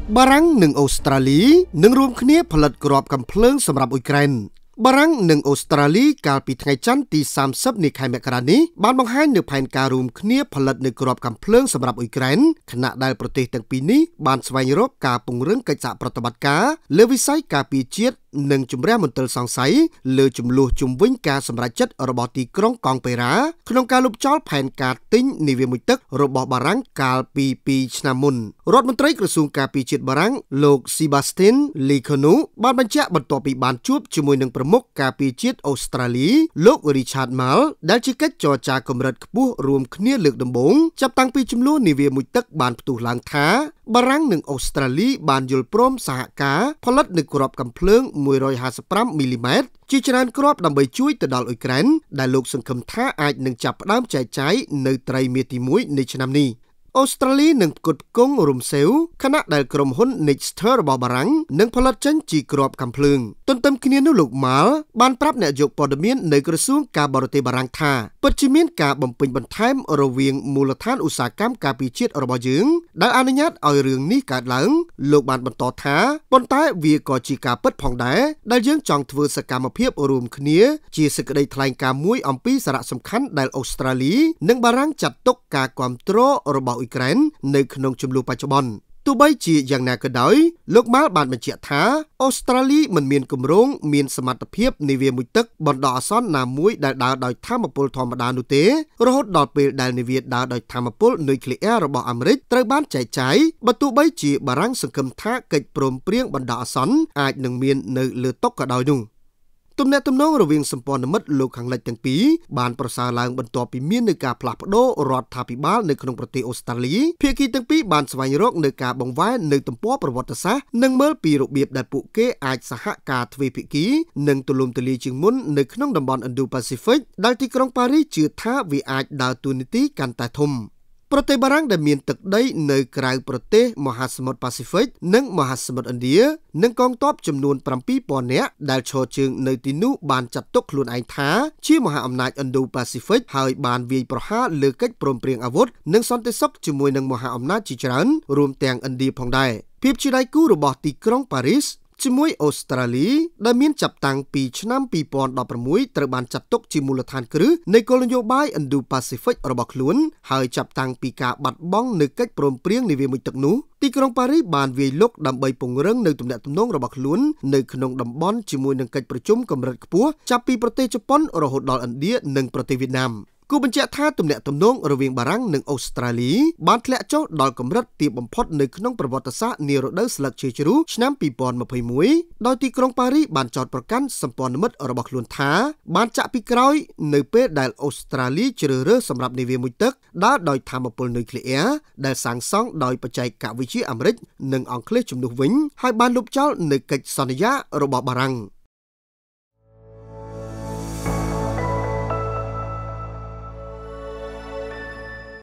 បារាំងនិងអូស្ត្រាលីនឹងរួមគ្នាផលិតគ្រាប់កាំភ្លើងសម្រាប់អ៊ុយក្រែនបារាំងនិងអូស្ត្រាលីកាលពីថ្ងៃច័ន្ទទី30នៃខែមករានេះបានបង្ហាញនូវផែនការរួមគ្នាផលិតនូវគ្រាប់កាំភ្លើងសម្រាប់អ៊ុយក្រែនខណៈដែលប្រទេសទាំងពីរនេះបានស្វែងរកការពង្រឹងកិច្ចសហប្រតិបត្តិការលើវិស័យការពារជាតិនិងជំរះមន្ទិលសង្ស័យលើចំនួនជំវិញការសម្រេចចិត្តរបស់ទីក្រុងកង់ប៉េរ៉ាក្នុងការលុបចោលផែនការទិញនាវាមួយទឹករបស់បារាំងកាលពី2ឆ្នាំមុនរដ្ឋមន្ត្រីក្រសួងការពារជាតិបារាំងលោក Sébastien Lecornu បានបញ្ជាក់បន្ទាប់ពីបានជួបជាមួយនឹងប្រមុខការពារជាតិអូស្ត្រាលីលោក Richard Marles ដែលជាកិច្ចចរចាកម្រិតខ្ពស់រួមគ្នាលើកដំបូងចាប់តាំងពីចំនួននាវាមួយទឹកបានផ្ទុះឡើងថាបារាំងនិងអូស្ត្រាលីបានយល់ព្រមសហការផលិតនូវគ្រាប់កាំភ្លើង155មីលីម៉ែត្រជាច្រើនគ្រាប់ដើម្បីជួយទៅដល់អ៊ុយក្រែនដែលលោកសង្ឃឹមថាអាចនឹងចាប់ផ្ដើមចែកចាយនៅត្រីមាសទី1នៃឆ្នាំនេះអូស្ត្រាលីនឹងផ្គត់ផ្គង់រំសេវខណៈដែលក្រុមហ៊ុន Nexter របស់បារាំងនឹងផលិតចេញជាគ្រាប់កាំភ្លើងទន្ទឹមគ្នានោះលោកម៉ាល់បានប្រាប់អ្នកយកព័ត៌មាននៅក្រសួងការបរទេសបារាំងថាពិតជាមានការបំពេញបន្ថែមរវាងមូលដ្ឋានឧស្សាហកម្មការពារជាតិរបស់យើងដែលអនុញ្ញាតឲ្យរឿងនេះកើតឡើងលោកបានបន្តថាប៉ុន្តែវាក៏ជាការពិតផងដែរដែលយើងចង់ធ្វើសកម្មភាពរួមគ្នាជាសេចក្តីថ្លែងការណ៍មួយអំពីសារៈសំខាន់ដែលអូស្ត្រាលីនិងបារាំងចាត់ទុកការគាំទ្ររបស់អ៊ុយក្រែននៅក្នុងចំនួនបច្ចុប្បន្នទោះបីជាយ៉ាងណាក៏ដោយលោកម៉ាល់បានបញ្ជាក់ថាអូស្ត្រាលីមិនមានគម្រោងមានសមត្ថភាពនាវាមួយទឹកបណ្ដោះអាសន្នណាមួយដែលដើរដោយថាមពលធម្មតានោះទេរហូតដល់ពេលដែលនាវាដើរដោយថាមពលនុយក្លេអ៊ែររបស់អាមេរិកត្រូវបានចែកចាយបើទោះបីជាបារាំងសង្ឃឹមថាកិច្ចព្រមព្រៀងបណ្ដោះអាសន្នអាចនឹងមាននៅលើតុក៏ដោយនោះទំនាក់ទំនងរវាងសម្ព័ន្ធមិត្តលោកខាងលិចទាំងពីរបានប្រសើរឡើងបន្ទាប់ពីមានការផ្លាស់ប្ដូររដ្ឋាភិបាលនៅក្នុងប្រទេសអូស្ត្រាលីភាគីទាំងពីរបានស្វែងរកនូវការបង្វែរនៅទំព័រប្រវត្តិសាស្ត្រនិងមើលពីរបៀបដែលពួកគេអាចសហការទ្វេភាគីនិងទូលំទូលាយជាងមុននៅក្នុងតំបន់ Indo-Pacific ដែលទីក្រុងប៉ារីសជឿថាវាអាចដើរតួនាទីកាន់តែធំប្រទេសបារាំងដែលមានទឹកដីនៅក្រៅប្រទេសមហាសមុទ្រប៉ាស៊ីហ្វិកនិងមហាសមុទ្រឥណ្ឌានិងកងទ័ពចំនួន 7,000 នាក់ដែលឈរជើងនៅទីនោះបានចាត់ទុកខ្លួនឯងថាជាមហាអំណាច Indo-Pacific ហើយបានវាយប្រហារលើកិច្ចព្រមព្រៀងអាវុធនិងសន្តិសុខជាមួយនឹងមហាអំណាចជាច្រើនរួមទាំងឥណ្ឌាផងដែរភាពជាដៃគូរបស់ទីក្រុងប៉ារីសជាមួយអូស្ត្រាលីដែលមានចាប់តាំងពីឆ្នាំ2016ត្រូវបានចាត់ទុកជាមូលដ្ឋានគ្រឹះនៃគោលនយោបាយ Indo-Pacific របស់ខ្លួនហើយចាប់តាំងពីការបាត់បង់នៅកិច្ចព្រមព្រៀងនាវាមួយទឹកនោះទីក្រុងប៉ារីសបានវាយលុកដើម្បីពង្រឹងនៅទំនាក់ទំនងរបស់ខ្លួននៅក្នុងតំបន់ជាមួយនឹងកិច្ចប្រជុំកម្រិតខ្ពស់ចាប់ពីប្រទេសជប៉ុនរហូតដល់ឥណ្ឌានិងប្រទេសវៀតណាមគូបញ្ជាក់ថាទំនាក់ទំនងរវាងបារាំងនិងអូស្ត្រាលីបានធ្លាក់ចុះដល់កម្រិតទាបបំផុតនៅក្នុងប្រវត្តិសាស្ត្រនារដូវស្លឹកឈើជ្រុះឆ្នាំ2021ដោយទីក្រុងប៉ារីសបានចោទប្រកាន់សម្ព័ន្ធមិត្តរបស់ខ្លួនថាបានចាក់ពីក្រោយនៅពេលដែលអូស្ត្រាលីជ្រើសរើសសម្រាប់នាវាមួយទឹកដើរដោយថាមពលនុយក្លេអ៊ែរដែលសាងសង់ដោយបច្ចេកវិទ្យាអាមេរិកនិងអង់គ្លេសជំនួសវិញហើយបានលុបចោលនៅកិច្ចសន្យារបស់បារាំង